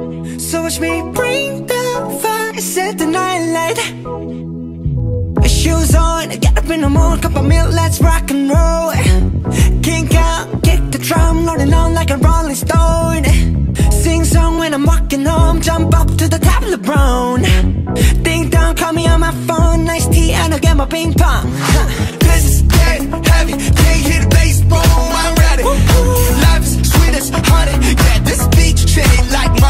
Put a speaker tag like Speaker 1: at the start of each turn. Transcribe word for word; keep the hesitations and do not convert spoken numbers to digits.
Speaker 1: So watch me bring the fire, set the night light. Shoes on, get up in the morning, cup of milk, let's rock and roll. Kink out, kick the drum, rolling on like a rolling stone. Sing song when I'm walking home, jump up to the top of the brown. Ding dong, call me on my phone, nice tea and I'll get my ping pong.
Speaker 2: This is dead heavy, can't hear the bass, boom, I'm ready. Life is sweet as honey, yeah, this beach chain like my